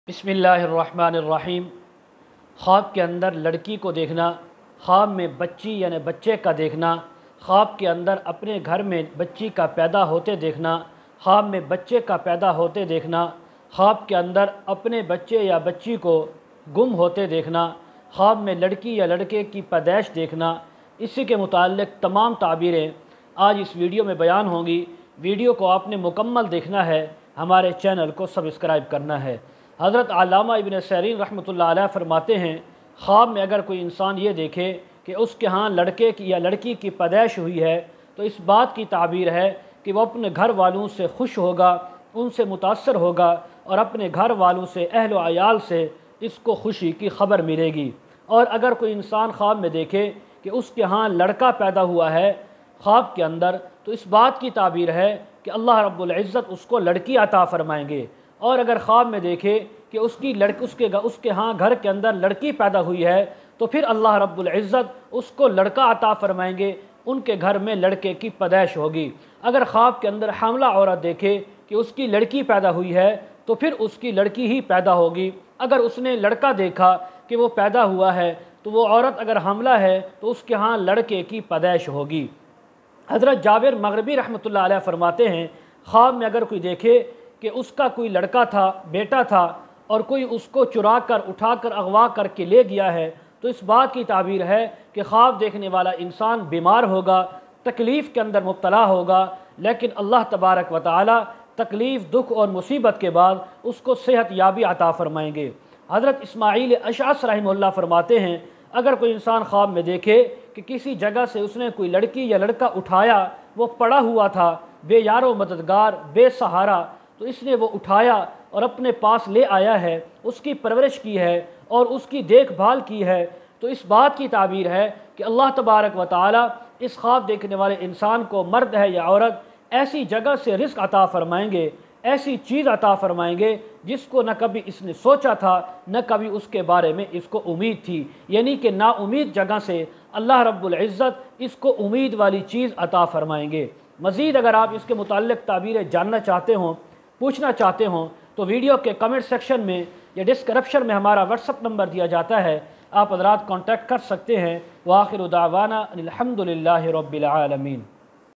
بسم اللہ الرحمن الرحیم۔ خواب کے اندر لڑکی کو دیکھنا، خواب میں بچی یعنی بچے کا دیکھنا، خواب کے اندر اپنے گھر میں بچی کا پیدا ہوتے دیکھنا، خواب میں بچے کا پیدا ہوتے دیکھنا، خواب کے اندر اپنے بچے یا بچی کو گم ہوتے دیکھنا، خواب میں لڑکی یا لڑکے کی پیدائش دیکھنا، اسی کے متعلق تمام تعبیریں آج اس ویڈیو میں بیان ہوں گی۔ ویڈیو کو آپ نے مکمل دیکھنا ہے، ہمارے چینل کو سبسکرائب کرنا ہے۔ حضرت علامہ ابن سیرین رحمۃ اللہ علیہ فرماتے ہیں، خواب میں اگر کوئی انسان یہ دیکھے کہ اس کے ہاں لڑکے کی یا لڑکی کی پیدائش ہوئی ہے تو اس بات کی تعبیر ہے کہ وہ اپنے گھر والوں سے خوش ہوگا، ان سے متاثر ہوگا اور اپنے گھر والوں سے، اہل و عیال سے اس کو خوشی کی خبر ملے گی۔ اور اگر کوئی انسان خواب میں دیکھے کہ اس کے ہاں لڑکا پیدا ہوا ہے خواب کے اندر، تو اس بات کی تعبیر ہے کہ اللہ رب العزت اس کو لڑکی عطا فرمائیں گے۔ اور اگر خواب میں دیکھے کہ اس کے ہاں گھر کے اندر لڑکی پیدا ہوئی ہے تو پھر اللہ رب العزت اس کو لڑکا عطا فرمائیں گے، ان کے گھر میں لڑکے کی پیدائش ہوگی۔ اگر خواب کے اندر حاملہ عورت دیکھے کہ اس کی لڑکی پیدا ہوئی ہے تو پھر اس کی لڑکی ہی پیدا ہوگی۔ اگر اس نے لڑکا دیکھا کہ وہ پیدا ہوا ہے تو وہ عورت اگر حاملہ ہے تو اس کے ہاں لڑکے کی پیدائش ہوگی۔ حضرت جابر مغربی رحمۃ اللہ علیہ فرماتے ہیں، خواب میں اگر کوئی دیکھے کہ اس کا کوئی لڑکا تھا، بیٹا تھا، اور کوئی اس کو چرا کر اٹھا کر اغوا کر کے لے گیا ہے تو اس بات کی تعبیر ہے کہ خواب دیکھنے والا انسان بیمار ہوگا، تکلیف کے اندر مبتلا ہوگا، لیکن اللہ تبارک و تعالی تکلیف، دکھ اور مصیبت کے بعد اس کو صحت یابی عطا فرمائیں گے۔ حضرت اسماعیل اشعث رحمہ اللہ فرماتے ہیں، اگر کوئی انسان خواب میں دیکھے کہ کسی جگہ سے اس نے کوئی لڑکی یا لڑکا اٹھایا، وہ پڑا ہوا تھا، بے یار و مددگار، بے سہارا، تو اس نے وہ اٹھایا اور اپنے پاس لے آیا ہے، اس کی پرورش کی ہے اور اس کی دیکھ بھال کی ہے، تو اس بات کی تعبیر ہے کہ اللہ تبارک و تعالی اس خواب دیکھنے والے انسان کو، مرد ہے یا عورت، ایسی جگہ سے رزق عطا فرمائیں گے، ایسی چیز عطا فرمائیں گے جس کو نہ کبھی اس نے سوچا تھا، نہ کبھی اس کے بارے میں اس کو امید تھی، یعنی کہ نا امید جگہ سے اللہ رب العزت اس کو امید والی چیز عطا فرمائیں گے۔ مزید اگر آپ اس کے متعلق تعبیریں جاننا چاہتے ہوں، پوچھنا چاہتے ہوں تو ویڈیو کے کمنٹ سیکشن میں یا ڈسکرپشن میں ہمارا واٹس ایپ نمبر دیا جاتا ہے، آپ حضرات کانٹیکٹ کر سکتے ہیں۔ وآخر دعوانا الحمد للہ رب العالمین۔